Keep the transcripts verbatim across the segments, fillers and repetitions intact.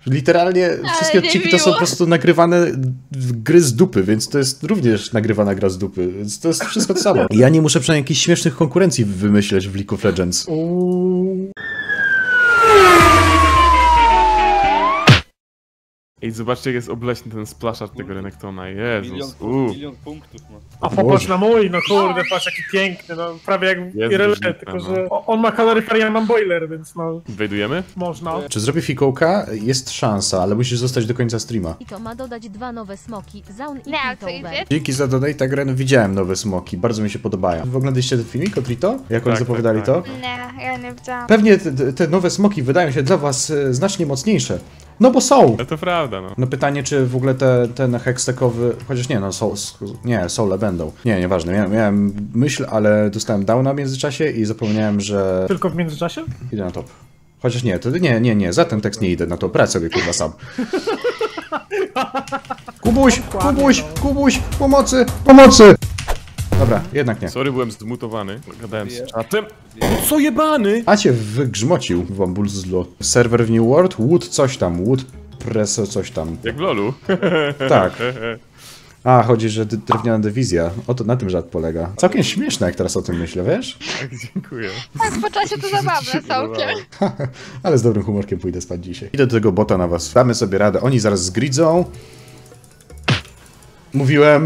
Literalnie wszystkie odcinki to są po prostu nagrywane gry z dupy, więc to jest również nagrywana gra z dupy, więc to jest wszystko to samo. Ja nie muszę przynajmniej jakichś śmiesznych konkurencji wymyśleć w League of Legends. Uuu. Ej, zobaczcie jak jest obleśny ten splaszard tego Renektona, Jezus, Milion, uuu. milion punktów ma. A popatrz na mój, no kurde, patrz jaki piękny, no prawie jak Jest Irele, różnica, tylko no. że on ma kaloryfer, ja mam boiler, więc no Wejdujemy? można. Czy zrobię fikołka? Jest szansa, ale musisz zostać do końca streama. I to ma dodać dwa nowe smoki, Zaun i Nie, ale co Piltover. idzie? Dzięki za donate, Gren, widziałem nowe smoki, bardzo mi się podobają. Wy oglądaliście ten filmik o Trito? Jak oni Tak, zapowiadali tak, tak. to? Nie, ja nie widziałam. Pewnie te, te nowe smoki wydają się dla was e, znacznie mocniejsze. No bo są! No to prawda, no. No pytanie, czy w ogóle te, ten hextekowy, chociaż nie, no soul, nie, soule będą. Nie, nieważne, miałem, miałem myśl, ale dostałem downa w międzyczasie i zapomniałem, że Tylko w międzyczasie? idę na top. Chociaż nie, to nie, nie, nie, za ten tekst nie idę na top, brać sobie kurwa sam. Kubuś, Kubuś, Kubuś, pomocy, pomocy! Dobra, jednak nie. Sorry, byłem zmutowany, gadałem z czatem. Co jebany? A cię wygrzmocił Wambul z zlo. Serwer w New World, Wood coś tam, Wood Presso coś tam. Jak w lolu. Tak. A, chodzi, że d- drewniana dywizja. Oto na tym żart polega. Całkiem śmieszne, jak teraz o tym myślę, wiesz? Tak, dziękuję. Tak, po czasie to zabawne całkiem. Ale z dobrym humorkiem pójdę spać dzisiaj. Idę do tego bota na was. Damy sobie radę. Oni zaraz zgridzą. Mówiłem.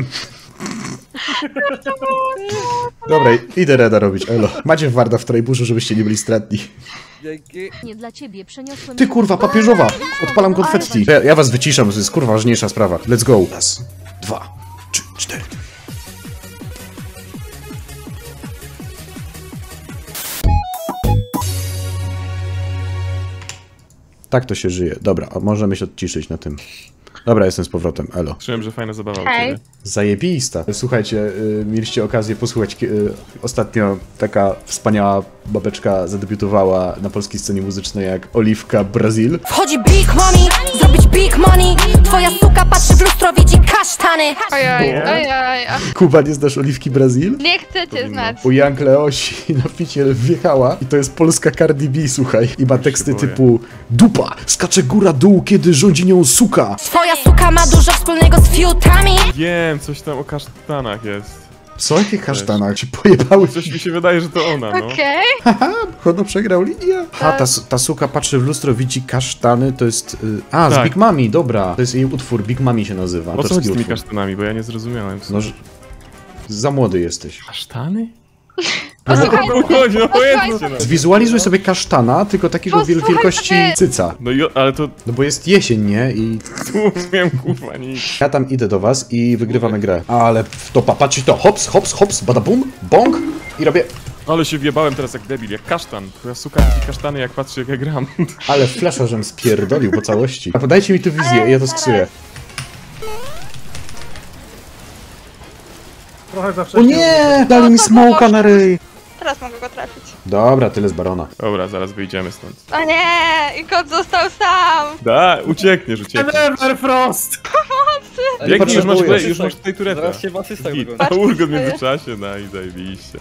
Dobra, idę reda robić, elo. Macie warda w trajburzu, żebyście nie byli stratni. Dzięki. Nie dla ciebie przeniosłem... Ty kurwa, papieżowa! Odpalam konfetti. Ja, ja was wyciszam, to jest kurwa ważniejsza sprawa. Let's go. Raz, dwa, trzy, cztery. Tak to się żyje. Dobra, a możemy się odciszyć na tym. Dobra, jestem z powrotem, elo. Czułem, że fajna zabawa u Hej. ciebie. Zajebista. Słuchajcie, y, mieliście okazję posłuchać, y, ostatnio taka wspaniała babeczka zadebiutowała na polskiej scenie muzycznej jak Oliwka Brazil. Wchodzi big money, zrobić big money. Twoja suka patrzy w lustro, widzi kasztany. Ojoj, ojoj, a Kuba, nie znasz Oliwki Brazil? nie chcecie znać. U Young Leosi na ficie wjechała i to jest polska Cardi B, słuchaj. I ma teksty boję. typu dupa, skacze góra dół, kiedy rządzi nią suka. Twoja suka ma dużo wspólnego z fiutami. Wiem, coś tam o kasztanach jest. Co, jakie kasztanach? Ci pojebały? Coś mi się wydaje, że to ona, no. Okej. Haha, Chono przegrał linię. Ha, ta, ta suka patrzy w lustro, widzi kasztany, to jest... Y, a, z Tak. Big Mami, dobra. To jest jej utwór, Big Mami się nazywa. O co autorski chodzi z tymi utwór. kasztanami, bo ja nie zrozumiałem. No, że... Za młody jesteś. Kasztany? Posłuchaj, O co chodzi? No powiedzcie no. Zwizualizuj sobie kasztana, tylko takiego wiel Posłuchaj wielkości sobie- cyca. No i, ale to No bo jest jesień, nie? I tu wiem, kurwa, nic. ja tam idę do was i wygrywamy grę. Ale w to, patrzcie to, hops, hops, hops, badabum, bong i robię... Ale się wjebałem teraz jak debil, jak kasztan. Twoja suka widzi kasztany jak patrzy jak ja gram. Ale flesza, żem spierdolił po całości. A podajcie mi tu wizję, ja to sksuję. Trochę zawsze. O nie! Dali mi smoka na ryj! teraz mogę go trafić. Dobra, tyle z barona. Dobra, zaraz wyjdziemy stąd. O nie, i kot został sam. Da, uciekniesz, uciekniesz. Everfrost! Jak już masz, potrzebujesz. tutaj, już masz tutaj tureta. Zaraz się w asystach Git. dogonię. A urgot w międzyczasie, no i zajebiście.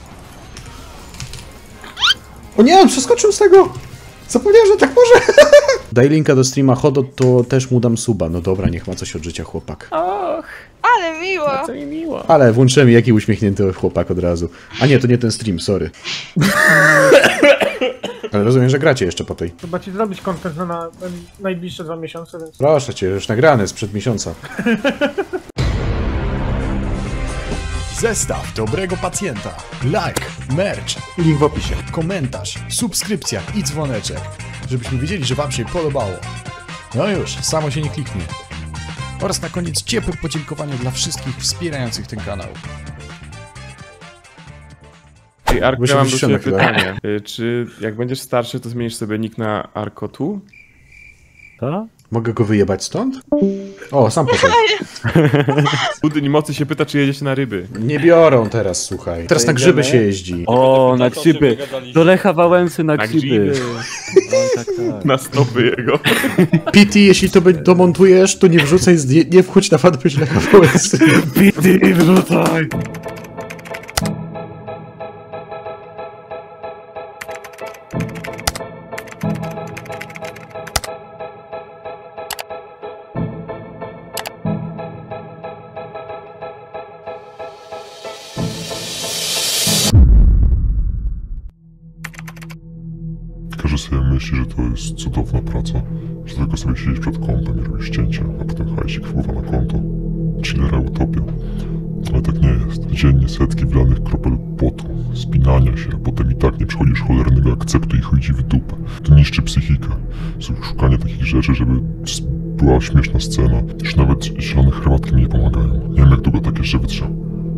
O nie, on przeskoczył z tego! Zapomniałem, że tak może! Daj linka do streama Hodo, to też mu dam suba. No dobra, niech ma coś od życia chłopak. Ale miło. Co mi miło. Ale włączyłem jaki uśmiechnięty chłopak od razu. A nie, to nie ten stream, sorry. Ale rozumiem, że gracie jeszcze po tej. Trzeba ci zrobić content na, na najbliższe dwa miesiące, więc... Proszę cię, już nagrany sprzed miesiąca. Zestaw dobrego pacjenta. Like, merch, link w opisie, komentarz, subskrypcja i dzwoneczek, żebyśmy wiedzieli, że wam się podobało. No już, samo się nie kliknie. Oraz na koniec ciepłe podziękowanie dla wszystkich wspierających ten kanał. Ej, Arko, Bo się ja mam do wyciszyłem ciebie na chwilę. pytanie. Y, Czy jak będziesz starszy, to zmienisz sobie nick na Arkotu? To? Mogę go wyjebać stąd? O, sam poszedł. Budyń mocy się pyta, czy jedziecie na ryby. Nie biorą teraz, słuchaj. Teraz na grzyby się jeździ. O, na Tak, o czym grzyby. wygadaliśmy. Do Lecha Wałęsy na Na grzyby. grzyby. Oj, tak, tak. Na stopy jego. P T, jeśli to be- domontujesz, to nie wrzucaj, zdję- nie wchodź na fanpage Lecha Wałęsy. Pity, wrzucaj! praca, że tylko sobie siedzieć przed kątem i robić ścięcia, a potem hajsik wpływa na konto. Chillera utopia. Ale tak nie jest. Dziennie setki wlanych kropel potu, spinania się, a potem i tak nie przechodzisz cholernego akceptu i chodzi w dupę. To niszczy psychikę. Szukanie takich rzeczy, żeby była śmieszna scena. Już nawet zielone herbatki mi nie pomagają. Nie wiem, jak długo tak jeszcze wytrzymam.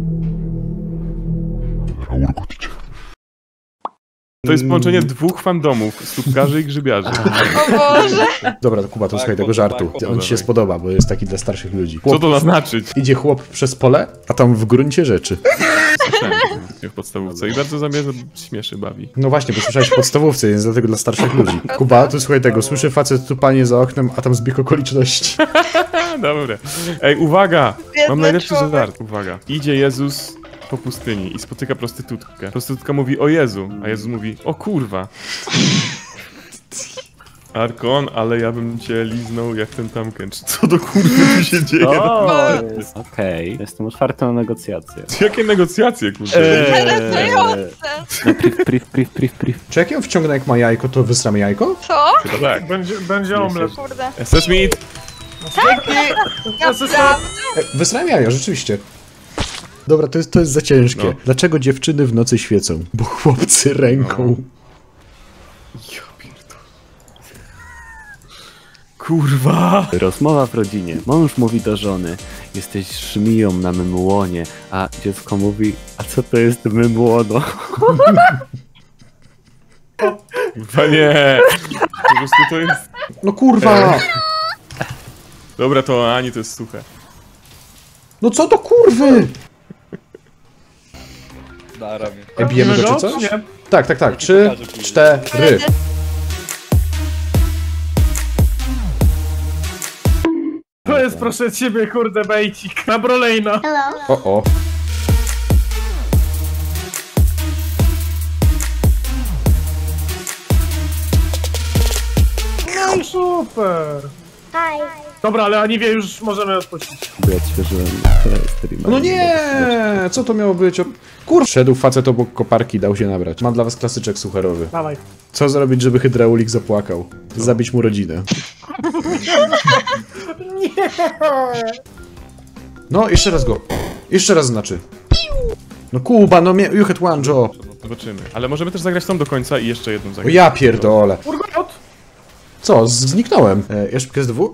Raurgut idzie. To jest połączenie dwóch fandomów, stópkarzy i grzybiarzy. O Boże! Dobra, to Kuba, to słuchaj tego żartu. On ci się spodoba, bo jest taki dla starszych ludzi. Chłop, Co to ma znaczyć? Idzie chłop przez pole, a tam w gruncie rzeczy. Słyszałem w podstawówce i bardzo zamierza śmieszy bawi. No właśnie, bo słyszałeś w podstawówce, więc dlatego dla starszych ludzi. Kuba, to słuchaj tego, słyszy facet tupanie za oknem, a tam zbieg okoliczności. Dobra. Ej, uwaga! Biedny Mam najlepszy człowiek. żart. Uwaga. Idzie Jezus po pustyni i spotyka prostytutkę. Prostytutka mówi o Jezu, a Jezus mówi o kurwa. Arkon, ale ja bym cię liznął jak ten tamkęcz. Co do kurwy tu się dzieje? O, jest okej. Jestem otwarty na negocjacje. Jakie negocjacje, kurwa? Interesujące! Priv, priv, priv, priv, priv. Czy jak ją wciągnę jak ma jajko, to wysram jajko? Co? Chyba tak. Będzie, będzie omlet. Kurde. S S Meat! Naprawdę? E, wysram jajo, rzeczywiście. Dobra, to jest, to jest za ciężkie. No. Dlaczego dziewczyny w nocy świecą? Bo chłopcy ręką. Ja pierdolę. Kurwa! Rozmowa w rodzinie. Mąż mówi do żony: jesteś żmiją na mym łonie, a dziecko mówi: a co to jest mymłono? Kurwa nie! Po prostu to jest... No kurwa! Dobra, to Ani to jest suche. No co do kurwy? Na ramię. E, bijemy go czy coś? Tak, tak, tak. Trzy, cztery. To jest proszę ciebie, kurde, bejcik na Brolejna. O, o. No i super. Dobra, ale Aniwie już możemy odpuścić. Bo ja ćwiczyłem streama. No nie! Co to miało być? Kur... Szedł facet obok koparki, dał się nabrać. Mam dla was klasyczek sucherowy. Dawaj. Co zrobić, żeby hydraulik zapłakał? Zabić mu rodzinę. Nie. No, jeszcze raz go. Jeszcze raz znaczy. No Kuba, no you had one job. Zobaczymy. Ale możemy też zagrać tam do końca i jeszcze jedną O zagrać. ja pierdolę. Urgot. Co, z- zniknąłem. E, jeszcze P S dwa?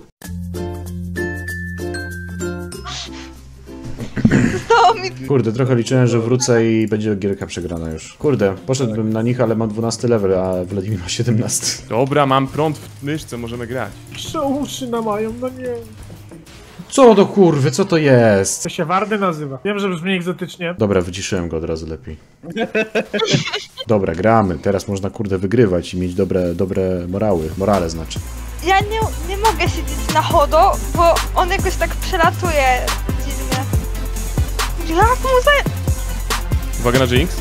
To mi... Kurde, trochę liczyłem, że wrócę i będzie gierka przegrana już. Kurde, poszedłbym na nich, ale mam dwunasty level, a Wladimir ma siedemnasty. Dobra, mam prąd w myszce, możemy grać. Jeszcze uszy namają, no nie. Co do kurwy, co to jest? To się Wardy nazywa. Wiem, że brzmi egzotycznie. Dobra, wyciszyłem go od razu lepiej. Dobra, gramy. Teraz można kurde wygrywać i mieć dobre, dobre morały. Morale znaczy. Ja nie, nie mogę siedzieć na chodo, bo on jakoś tak przelatuje dziwnie. Jak mu za... Uwaga na Jinx.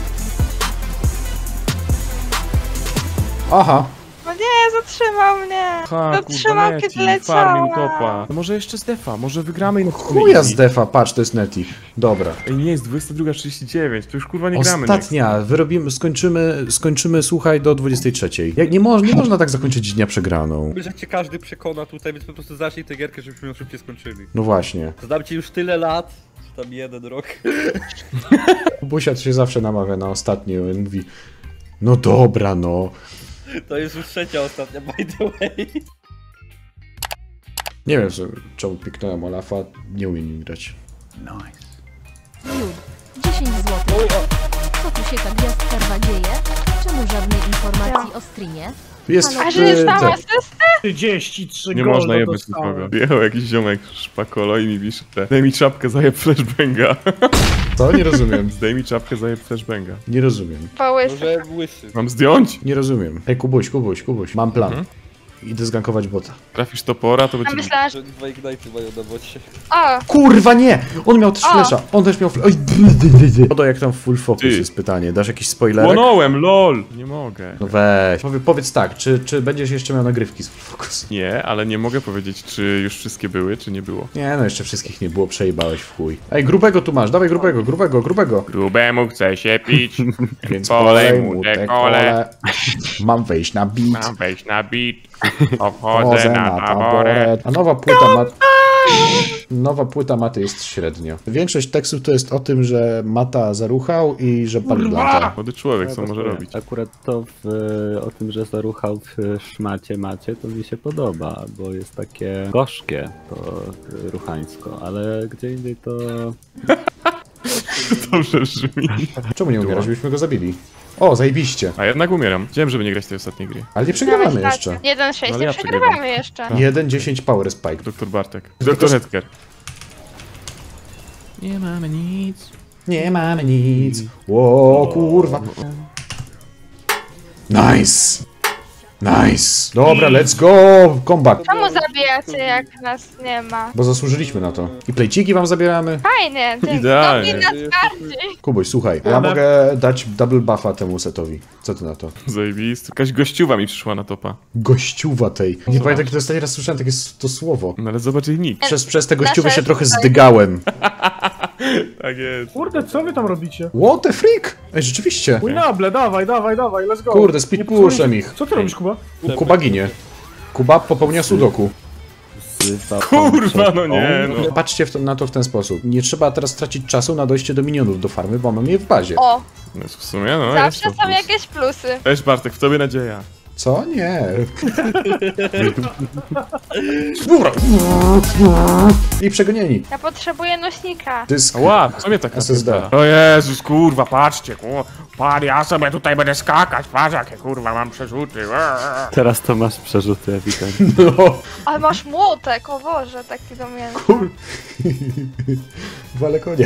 Aha. No nie, zatrzymał mnie. Ha, Zatrzymał, kurwa, kiedy Neti, farming leciała. topa. No może jeszcze z defa, może wygramy i... Chuja z defa, patrz, to jest Neti. Dobra. Ej, nie, jest dwudziesta druga trzydzieści dziewięć, to już kurwa nie gramy. Ostatnia, wyrobimy, skończymy, skończymy, słuchaj, do dwudziestej trzeciej. Jak nie, mo nie można tak zakończyć dnia przegraną. Że cię każdy przekona tutaj, więc po prostu zacznij tę gierkę, żebyśmy ją szybciej skończyli. No właśnie. Znam ci już tyle lat, czy tam jeden rok. Busia się zawsze namawia na ostatnie i mówi: no dobra, no. To jest już trzecia ostatnia, by the way. Nie wiem, co- czemu piknąłem Olafa, nie umiem nim grać. Jud, dziesięć złotych. Co tu się ta gwiazdka rwa dzieje? Czemu żadnej informacji o streamie? Jest A że jest tam te- asystent? trzydzieści trzy Nie golda można jebać dostałem. nikogo. Jechał jakiś ziomek szpakolo i mi pisze: daj mi czapkę, zajeb flashbanga. Co? Nie rozumiem. Daj mi czapkę, zajeb flashbanga. Nie rozumiem. Pałysy. Może łysy. Mam zdjąć? Nie rozumiem. Hej, Kubuś, Kubuś, Kubuś. Mam plan. Mhm. Idę zgankować bota. Trafisz topora, to A będzie... myślałam, że... Że dwa ignite'y mają na bocie. O, Kurwa, nie! On miał też O! flesza. On też miał fle... Oj, dy, dy, dy. Odo, jak tam full focus Ty. jest pytanie. Dasz jakiś spoilerek? Płonąłem, lol! Nie mogę. No weź. Powie, powiedz tak, czy, czy będziesz jeszcze miał nagrywki z full focus? Nie, ale nie mogę powiedzieć, czy już wszystkie były, czy nie było. Nie, no jeszcze wszystkich nie było, przejebałeś w chuj. Ej, grubego tu masz, dawaj grubego, grubego, grubego. Grubemu chce się pić, Więc polej polej mu mu te te kole. kole. Mam wejść na beat. mam wejść na beat. Obchodzę na taboret. A nowa płyta ma... Nowa płyta Maty jest średnio. Większość tekstów to jest o tym, że Mata zaruchał i że pali blanta. Młody człowiek, co może robić? Akurat to w, o tym, że zaruchał w szmacie macie, to mi się podoba, bo jest takie gorzkie to ruchańsko, ale gdzie indziej to... Dobrze brzmi. Czemu nie umierasz? Byśmy go zabili. O, zajebiście. A jednak umieram. Chciałem, żeby nie grać tej ostatniej gry. Ale nie przegrywamy jeszcze. jeden sześć, No, ale nie ja przegrywamy przegrywam. jeszcze. jeden dziesięć power spike. Doktor Bartek. Doktor Hetker. Nie mamy nic. Nie mamy nic. Ło, kurwa. Nice. Nice. Dobra, let's go. Comeback. Czemu zabijacie, jak nas nie ma? Bo zasłużyliśmy na to. I plejciki wam zabieramy. Fajnie, ty Idealnie. dobi nas bardziej. Kubuś, słuchaj, ja mogę dać double buffa temu setowi. Co ty na to? Zajebisty. Jakaś gościuwa mi przyszła na topa. Gościuwa tej. Nie pamiętam, kiedy ostatni raz słyszałem takie s- to słowo. No ale zobacz jej nick. Przez, przez te gościuwy Nasze się trochę tutaj. zdygałem. Tak jest. Kurde, co wy tam robicie? What the freak? Ej, rzeczywiście. Winable, dawaj, dawaj, dawaj, let's go. Kurde, speed Nie pushem psujcie- ich. Co ty robisz, Kuba? Kuba ginie. Kuba popełnia sudoku. Kurwa, no nie, no. Patrzcie w to, na to w ten sposób. Nie trzeba teraz tracić czasu na dojście do minionów do farmy, bo mamy je w bazie. O, No w sumie, no jest zawsze to są plus. jakieś plusy. Cześć Bartek, w tobie nadzieja. Co? Nie. I przegonieni. Ja potrzebuję nośnika. Dysk. Ła, co mnie tak S S D. napierdala? O Jezus, kurwa, patrzcie, kurwa. Pan, ja sobie tutaj będę skakać, patrz jakie kurwa mam przerzuty. Teraz to masz przerzuty ewidentnie. No. Ale masz młotek, o Boże, taki do mnie. Kur... Wale konia.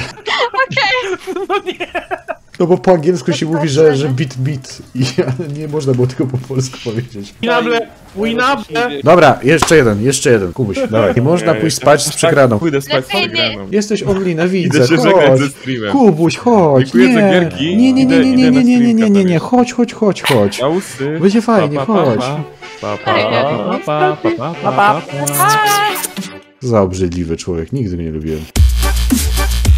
No bo po angielsku się mówi, że, że bit bit i nie można było tego po polsku powiedzieć. Winable, winable. Dobra, jeszcze jeden, jeszcze jeden. Kubuś, dawaj. Nie można pójść spać z przegraną. Pójdę spać z Lepiej nie. przegraną. Jesteś only, widzę, Idę się żegnać ze chodź. streamem. Kubuś, chodź. Dziękuję za Nie, gierki. nie, nie, nie, Idę- nie, nie, idę nie, na nie, nie, nie, nie, streamka nie, chodź, chodź, chodź, chodź. Ausy. Będzie fajnie, Pa, pa, chodź. pa, pa, pa, pa, pa, pa, pa, pa, pa. A, Za obrzydliwy człowiek, nigdy mnie nie lubiłem.